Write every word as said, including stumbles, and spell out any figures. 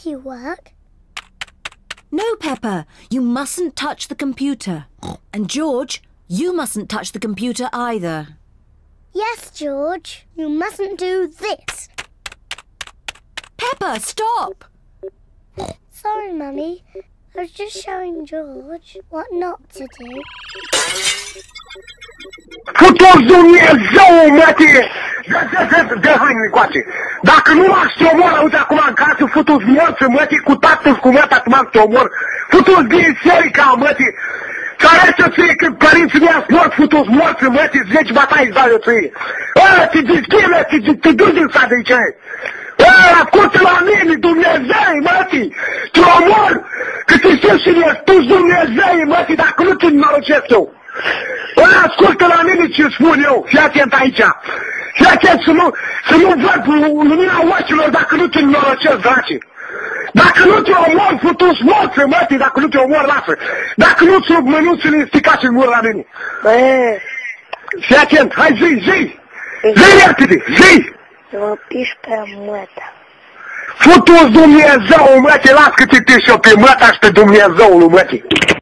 make you work. No, Peppa, you mustn't touch the computer. And George, you mustn't touch the computer either. Yes, George, you mustn't do this. Peppa, stop! Sorry, Mummy. I was just showing George what not to do. Futu-ți Dumnezeu, mătii! Dă haine încoace! Dacă nu m-aș te omor, uite acum în casă, futu-ți morți, mătii, cu tatăl cu măta, tu m-aș te omor. Futu-ți biserica, mătii! Care să ție când părinții mei-ați mort, futu-ți morți, mătii, zece bataie îți dau eu ție! Ăla, te deschide, te duci din sat de aici! Ăla, ascultă la mine, Dumnezeu, mătii! Te omor! Că te știu și ne spus Dumnezeu, mătii, dacă nu te norocesc eu! Ăla, ascultă la mine ce spun eu, fii atent aici! Fii atent să nu, să nu văd lumina ochilor dacă nu te norocesc, drace! Dacă nu te omor, futu-ți morți, mătii, dacă nu te omor, lasă! Dacă nu ți-o mănuțele sticați în gură la mine! Fii atent, hai zi, zi! Zi repede, zi! Mă piși pe măta. Futu-ți Dumnezeu, mătii, las că te piși eu pe măta și pe Dumnezeul, mătii!